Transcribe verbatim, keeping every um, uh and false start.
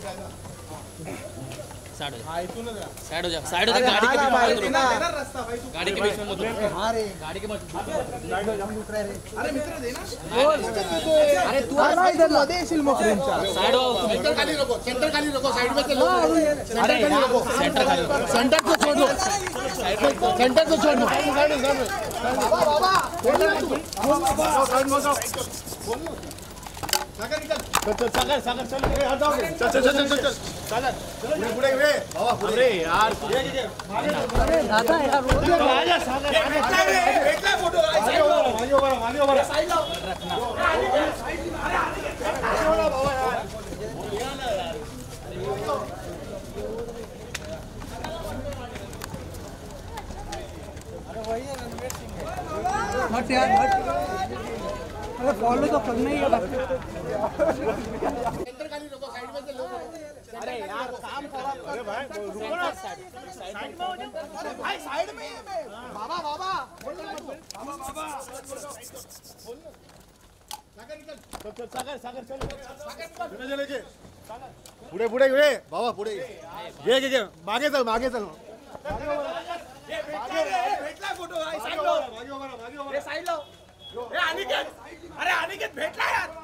side हो जा, side हो जा, साइड हो जा, गाड़ी के बीच में गाड़ी के बीच में मत रुक, गाड़ी के मत साइड हो जा, अरे मित्र दे ना, अरे तू आना इधर लो दे सिल्मो फ्रेमचा साइड हो, सेंटर खाली रखो, सेंटर खाली रखो, साइड में चलो, सेंटर खाली रखो, सेंटर खाली रखो, सेंटर को छोड़ दो, सेंटर को छोड़ दो, साइड में बाबा बाबा साइड में जाओ, सागर निकल, चल सागर सागर चल रे हट जाओ, चल चल चल चल चल सागर पूरे पूरे वे बाबा अरे यार अरे दादा यार रोज आजा सागर बैठला फोटो मानियो मानियो मानियो मानियो साइड लाओ रखना अरे आने वाला बाबा यार अरे वही है रणवीर सिंह हट यार हट अरे फॉलो तो करना ही है सेंटर खाली रखो साइड में से लो अरे यार काम करो अरे भाई रुको ना साइड में हो जाओ अरे भाई साइड में ही है बाबा बाबा बाबा बाबा सागर निकल चल सागर सागर चल सागर निकल चले के पुढे पुढे रे बाबा पुढे ये ये ये मागे चल मागे चल ये भेटला फोटो साइड लो मागे मागे मागे साइड लो ए अनिकेत अरे अनिकेत भेटला यार